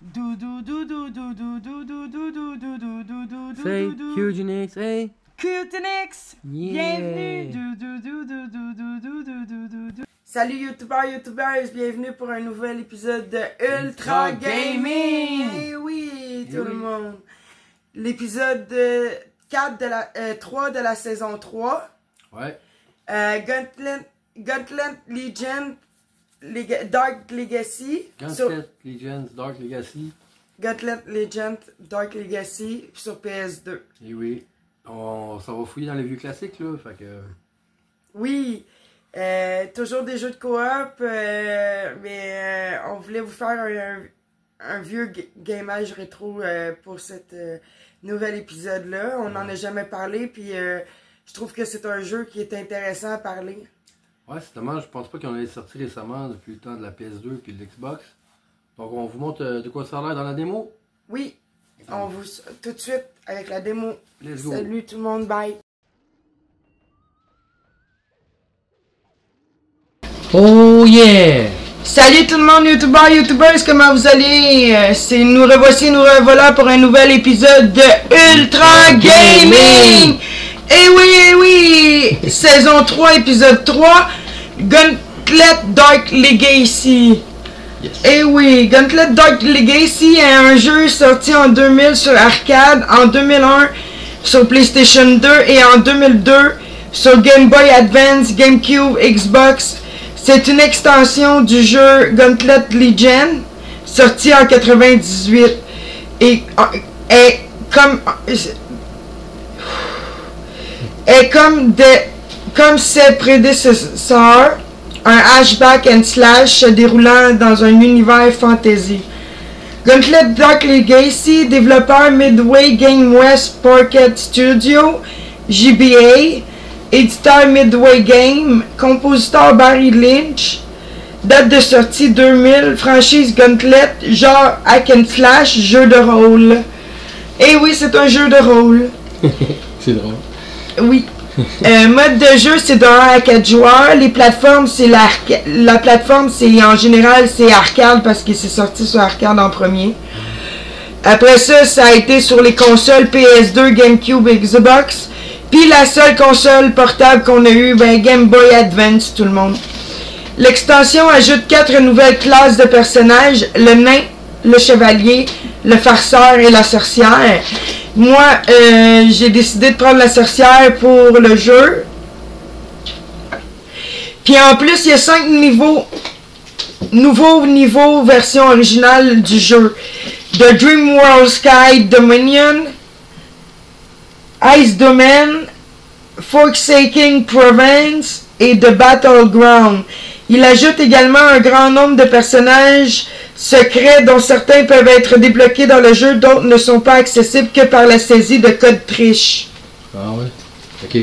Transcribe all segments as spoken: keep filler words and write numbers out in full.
Say Cutenix, hey. Cutenix, Yeah. bienvenue. Salut youtubeurs, youtubeuses, bienvenue pour un nouvel épisode de Ultra Gaming. Eh oui, tout Eh le oui. monde. L'épisode euh, quatre de la euh, trois de la saison trois. Ouais. Euh, Gauntlet, Gauntlet Legend, Leg Dark Legacy. Gauntlet sur, Legends Dark Legacy. Gauntlet Legend Dark Legacy sur P S deux. Et oui. On, ça va fouiller dans les vieux classiques là. Fait que. Oui, euh, toujours des jeux de coop, euh, mais euh, on voulait vous faire un, un, un vieux ga- gamage rétro euh, pour cet euh, nouvel épisode-là. On n'en a jamais parlé, puis euh, je trouve que c'est un jeu qui est intéressant à parler. Ouais, c'est dommage. Je pense pas qu'on ait sorti récemment depuis le temps de la P S deux et de l'Xbox. Donc on vous montre euh, de quoi ça a l'air dans la démo. Oui, on vous tout de suite avec la démo. Let's go. Salut tout le monde, bye! Oh yeah! Salut tout le monde, youtubeurs, youtubeuses, comment vous allez? Euh, C'est nous revoici, nous revoilà pour un nouvel épisode de Ultra Gaming! Eh oui, eh oui! Saison trois, épisode trois, Gauntlet Dark Legacy. Yes. Eh oui, Gauntlet Dark Legacy est un jeu sorti en deux mille sur arcade, en deux mille un sur PlayStation deux et en deux mille deux sur Game Boy Advance, GameCube, Xbox. C'est une extension du jeu Gauntlet Legend, sorti en quatre-vingt-dix-huit. Et est comme est comme des comme ses prédécesseurs, un hashback and slash se déroulant dans un univers fantasy. Gauntlet Dark Legacy, développeur Midway Game West Pocket Studio, G B A, éditeur Midway Game, compositeur Barry Lynch, date de sortie deux mille, franchise Gauntlet, genre hack and slash, jeu de rôle. Et oui, c'est un jeu de rôle. C'est drôle. Oui. Euh, mode de jeu, c'est de un à quatre joueurs. Les plateformes, c'est l'arcade. La plateforme, c'est en général, c'est arcade parce que c'est sorti sur arcade en premier. Après ça, ça a été sur les consoles P S deux, GameCube et Xbox. Puis la seule console portable qu'on a eue, ben Game Boy Advance, tout le monde. L'extension ajoute quatre nouvelles classes de personnages, le nain, le chevalier, le farceur et la sorcière. Moi, euh, j'ai décidé de prendre la sorcière pour le jeu. Puis en plus, il y a cinq niveaux, nouveaux niveaux version originale du jeu. The Dream World Sky Dominion, Ice Domain, Forsaken Province et The Battleground. Il ajoute également un grand nombre de personnages secrets dont certains peuvent être débloqués dans le jeu, d'autres ne sont pas accessibles que par la saisie de codes triche. Ah ouais. Ok.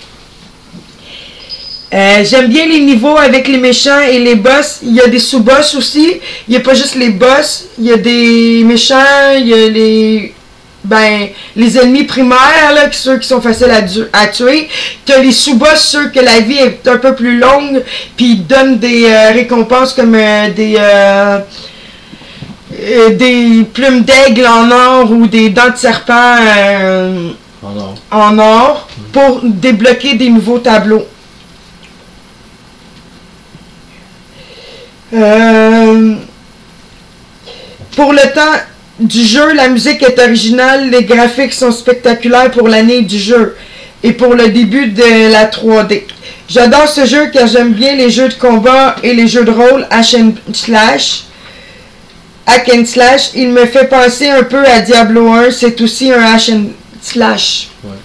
Euh, J'aime bien les niveaux avec les méchants et les boss. Il y a des sous-boss aussi. Il n'y a pas juste les boss. Il y a des méchants, il y a les... Ben, les ennemis primaires, là, ceux qui sont faciles à, à tuer. Tu as les sous-boss, ceux que la vie est un peu plus longue, puis ils donnent des euh, récompenses comme euh, des... Euh, euh, des plumes d'aigle en or ou des dents de serpent euh, En or. en or pour débloquer des nouveaux tableaux. Euh, pour le temps du jeu, la musique est originale, les graphiques sont spectaculaires pour l'année du jeu et pour le début de la trois D. J'adore ce jeu car j'aime bien les jeux de combat et les jeux de rôle hack and slash. Hack and slash, il me fait penser un peu à Diablo un, c'est aussi un hack and slash. Ouais.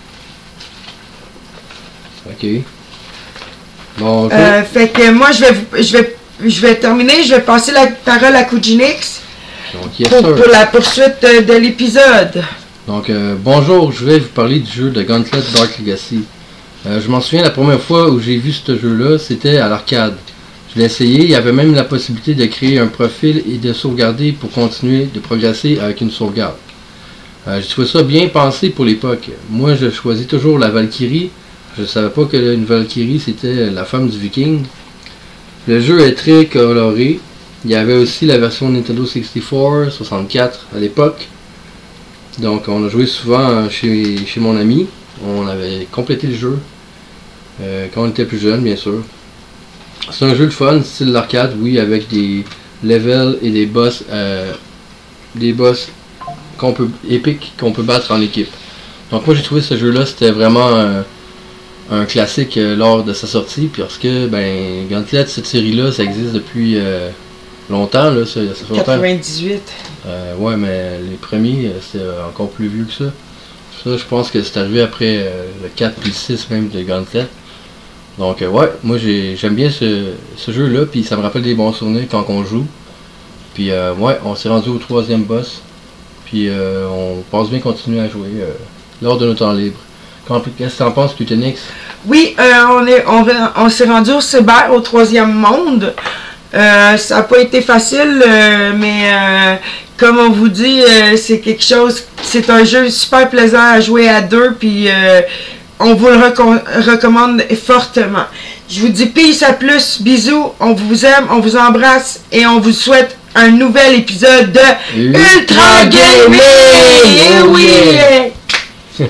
Ok. Bon, ok. Euh, fait que moi je vais, je vais, je vais terminer, je vais passer la parole à Cutenix. Donc, yes, Pour, sir. pour la poursuite euh, de l'épisode. Donc, euh, bonjour, je vais vous parler du jeu de Gauntlet Dark Legacy. Euh, je m'en souviens, la première fois où j'ai vu ce jeu-là, c'était à l'arcade. Je l'ai essayé, il y avait même la possibilité de créer un profil et de sauvegarder pour continuer de progresser avec une sauvegarde. Euh, j'ai trouvé ça bien pensé pour l'époque. Moi, je choisis toujours la Valkyrie. Je ne savais pas que une Valkyrie, c'était la femme du viking. Le jeu est très coloré. Il y avait aussi la version Nintendo soixante-quatre, soixante-quatre à l'époque. Donc on a joué souvent chez, chez mon ami. On avait complété le jeu. Euh, quand on était plus jeune, bien sûr. C'est un jeu de fun, style l'arcade, oui, avec des levels et des boss, euh, des boss qu'on peut épiques qu'on peut battre en équipe. Donc moi j'ai trouvé ce jeu-là, c'était vraiment euh, un classique euh, lors de sa sortie, parce que ben Gauntlet, cette série-là, ça existe depuis euh, longtemps, là, ça, ça fait longtemps. quatre-vingt-dix-huit. Euh, ouais, mais les premiers, c'est encore plus vieux que ça. Ça, je pense que c'est arrivé après euh, le quatre puis le six même de Gauntlet. Donc euh, ouais, moi j'aime bien ce, ce jeu-là, puis ça me rappelle des bons souvenirs quand on joue. Puis euh, ouais, on s'est rendu au troisième boss, puis euh, on pense bien continuer à jouer euh, lors de nos temps libres. Qu'est-ce que t'en penses, Cutenix? Oui, euh, on est, on, on s'est rendu au cyber, au troisième monde. Euh, ça n'a pas été facile, euh, mais euh, comme on vous dit, euh, c'est quelque chose, c'est un jeu super plaisant à jouer à deux, puis euh, on vous le recom recommande fortement. Je vous dis peace à plus, bisous, on vous aime, on vous embrasse et on vous souhaite un nouvel épisode de Ultra Gaming! Eh oui! Yeah.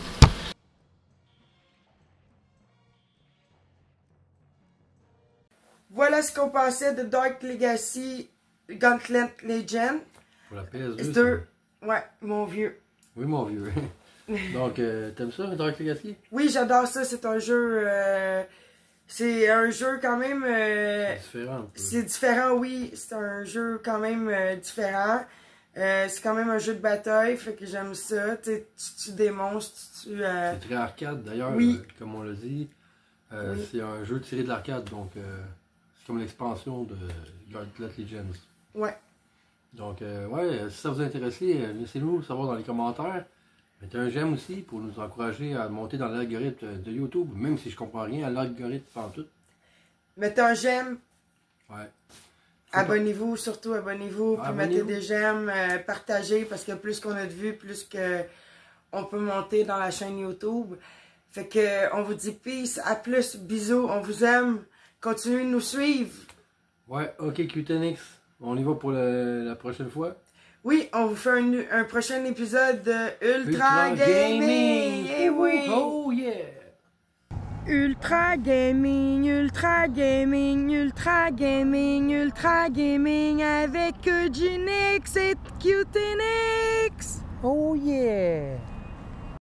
Voilà ce qu'on pensait de Dark Legacy Gauntlet Legend. Pour la P S deux. Ouais, mon vieux. Oui, mon vieux. Donc, euh, t'aimes ça, Dark Legacy? Oui, j'adore ça. C'est un jeu... Euh, c'est un jeu quand même... Euh, c'est différent. C'est différent, oui. C'est un jeu quand même euh, différent. Euh, c'est quand même un jeu de bataille, fait que j'aime ça. Tu, tu démonstres, tu... tu euh... C'est très arcade, d'ailleurs, oui. euh, comme on l'a dit. Euh, oui. C'est un jeu tiré de l'arcade, donc... Euh, c'est comme l'expansion de Gauntlet Legends. Ouais. Donc, euh, ouais, si ça vous intéresse, laissez-nous savoir dans les commentaires. Mettez un j'aime aussi pour nous encourager à monter dans l'algorithme de YouTube, même si je comprends rien à l'algorithme en tout. Mettez un j'aime. Ouais. Abonnez-vous, surtout abonnez-vous, puis abonnez mettez des j'aime, euh, partagez, parce que plus qu'on a de vues, plus que on peut monter dans la chaîne YouTube. Fait que on vous dit peace, à plus, bisous, on vous aime. Continuez de nous suivre. Ouais, ok, Cutenix. On y va pour le, la prochaine fois? Oui, on vous fait un, un prochain épisode de Ultra, Ultra Gaming. Gaming. Eh oui. Oh yeah! Ultra Gaming, Ultra Gaming, Ultra Gaming, Ultra Gaming avec Cutenix et Cutenix. Oh yeah!